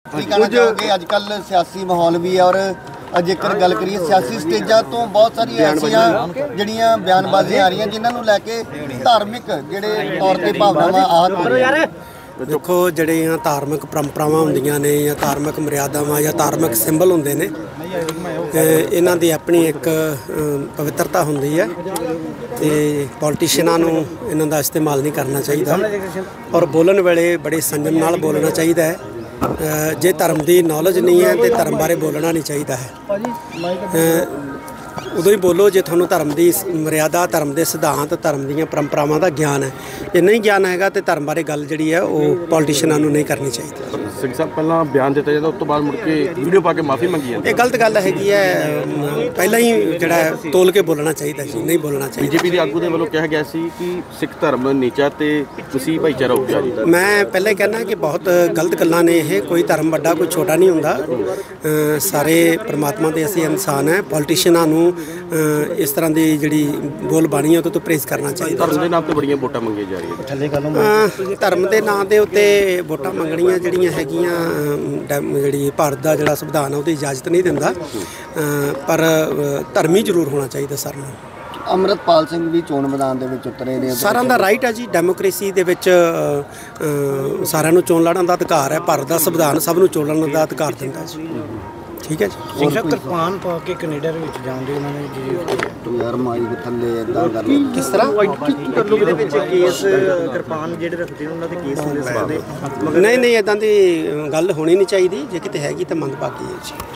अजकल सियासी माहौल भी है और जेकर गल करिए सियासी स्टेजा तो बहुत सारी ऐसिया जड़ियाँ बयानबाजियां आ रही जिन्होंने लैके धार्मिक जोड़े तौर पर भावनावां आहत देखो ਜਿਹੜੀਆਂ ਧਾਰਮਿਕ ਪਰੰਪਰਾਵਾਂ ਹੁੰਦੀਆਂ ਨੇ ਜਾਂ ਧਾਰਮਿਕ ਮਰਿਆਦਾਵਾਂ ਜਾਂ ਧਾਰਮਿਕ ਸਿੰਬਲ ਹੁੰਦੇ ਨੇ ਇਹਨਾਂ ਦੀ ਆਪਣੀ ਇੱਕ ਪਵਿੱਤਰਤਾ ਹੁੰਦੀ ਹੈ ਤੇ ਪੋਲੀਟੀਸ਼ੀਅਨਾਂ ਨੂੰ ਇਹਨਾਂ ਦਾ ਇਸਤੇਮਾਲ ਨਹੀਂ ਕਰਨਾ ਚਾਹੀਦਾ ਔਰ ਬੋਲਣ ਵੇਲੇ ਬੜੇ ਸੰਜਮ ਨਾਲ ਬੋਲਣਾ ਚਾਹੀਦਾ ਹੈ ਜੇ ਧਰਮ ਦੀ ਨੌਲੇਜ ਨਹੀਂ ਹੈ ਤੇ ਧਰਮ ਬਾਰੇ ਬੋਲਣਾ ਨਹੀਂ ਚਾਹੀਦਾ ਹੈ ਉਦੋਂ ਹੀ ਬੋਲੋ ਜੇ ਤੁਹਾਨੂੰ ਧਰਮ ਦੀ ਮਰਿਆਦਾ ਧਰਮ ਦੇ ਸਿਧਾਂਤ ਧਰਮ ਦੀਆਂ ਪਰੰਪਰਾਵਾਂ ਦਾ ਗਿਆਨ ਹੈ ਜੇ ਨਹੀਂ ਗਿਆਨ ਹੈਗਾ ਤੇ ਧਰਮ ਬਾਰੇ ਗੱਲ ਜਿਹੜੀ ਹੈ ਉਹ ਪੋਲੀਟੀਸ਼ੀਅਨਾਂ ਨੂੰ ਨਹੀਂ ਕਰਨੀ ਚਾਹੀਦੀ ਸਿੰਘ ਸਾਹਿਬ ਪਹਿਲਾਂ ਬਿਆਨ ਦਿੱਤਾ ਜਾਂਦਾ ਉਸ ਤੋਂ ਬਾਅਦ ਮੁੜ ਕੇ ਵੀਡੀਓ ਪਾ ਕੇ ਮਾਫੀ ਮੰਗੀ ਜਾਂਦੀ ਇਹ ਗਲਤ ਗੱਲ ਹੈਗੀ ਹੈ ਪਹਿਲਾਂ ਹੀ ਜਿਹੜਾ ਤੋਲ ਕੇ ਬੋਲਣਾ ਚਾਹੀਦਾ ਜੀ ਨਹੀਂ ਬੋਲਣਾ ਚਾਹੀਦਾ ਬੀਜੇਪੀ ਦੇ ਆਗੂ ਦੇ ਵੱਲੋਂ ਕਿਹਾ ਗਿਆ ਸੀ ਕਿ ਸਿੱਖ ਧਰਮ ਨੀਚਾ ਤੇ ਤੁਸੀਂ ਭਾਈਚਾਰਾ ਉੱਚਾ ਜੀ ਮੈਂ ਪਹਿਲਾਂ ਹੀ ਕਹਿਣਾ ਕਿ ਬਹੁਤ ਗਲਤ ਗੱਲਾਂ ਨੇ ਇਹ ਕੋਈ ਧਰਮ ਵੱਡਾ ਕੋਈ ਛੋਟਾ ਨਹੀਂ ਹੁੰਦਾ ਸਾਰੇ ਪਰਮਾਤਮਾ ਦੇ ਅਸੀਂ ਇਨਸਾਨ ਹੈ ਪੋਲੀਟੀਸ਼ੀਅਨਾਂ ਨੂੰ ਇਸ ਤਰ੍ਹਾਂ ਦੀ ਜਿਹੜੀ ਬੋਲ ਬਾਣੀ ਹੈ ਉਹ ਤੋਂ ਪ੍ਰੇਜ਼ ਕਰਨਾ ਚਾਹੀਦਾ ਧਰਮ ਦੇ ਨਾਮ ਤੇ ਬੜੀਆਂ ਵੋਟਾਂ ਮੰਗੀਆਂ ਜਾ ਰਹੀਆਂ ਧਰਮ ਦੇ ਨਾਂ ਦੇ ਉੱਤੇ ਵੋਟਾਂ ਮੰਗਣੀਆਂ ਜਿਹੜੀਆਂ ਹੈਗੀਆਂ ਜਿਹੜੀ ਭਾਰਤ ਦਾ ਜਿਹੜਾ ਸੰਵਿਧਾਨ ਹੈ ਉਹਦੀ ਇਜਾਜ਼ਤ ਨਹੀਂ ਦਿੰਦਾ ਪਰ ਧਰਮੀ ਜ਼ਰੂਰ ਹੋਣਾ ਚਾਹੀਦਾ ਸਾਰਿਆਂ ਨੂੰ ਅੰਮ੍ਰਿਤਪਾਲ ਸਿੰਘ ਵੀ ਚੋਣ ਮੈਦਾਨ ਦੇ ਵਿੱਚ ਉਤਰੇ ਨੇ ਸਾਰਿਆਂ ਦਾ ਰਾਈਟ ਹੈ ਜੀ ਡੈਮੋਕ੍ਰੇਸੀ ਦੇ ਵਿੱਚ ਸਾਰਿਆਂ ਨੂੰ ਚੋਣ ਲੜਨ ਦਾ ਅਧਿਕਾਰ ਹੈ ਭਾਰਤ ਦਾ ਸੰਵਿਧਾਨ ਸਭ ਨੂੰ ਚੋਣ ਲੜਨ ਦਾ ਅਧਿਕਾਰ ਦਿੰਦਾ ਜੀ ਠੀਕ ਹੈ ਜੀ ਸਿੰਘ ਸਾਹਿਬ ਕਿਰਪਾਨ ਪਾ ਕੇ ਕੈਨੇਡਾ ਦੇ ਵਿੱਚ ਜਾਣਦੇ ਉਹਨਾਂ ਨੇ ਜੀ ਯਾਰ ਮਾਈ ਦੇ ਥੱਲੇ ਇਦਾਂ ਕਰ ਕਿਸ ਤਰ੍ਹਾਂ ਉਹਦੇ ਵਿੱਚ ਕੇਸ ਕਿਰਪਾਨ ਜਿਹੜੇ ਰੱਖਦੇ ਉਹਨਾਂ ਦੇ ਕੇਸ ਹੁੰਦੇ ਸਕਦੇ ਨਹੀਂ ਇਦਾਂ ਦੀ ਗੱਲ ਹੋਣੀ ਨਹੀਂ ਚਾਹੀਦੀ ਜੇ ਕਿਤੇ ਹੈਗੀ ਤਾਂ ਮੰਦਭਾਗੀ ਹੈ ਜੀ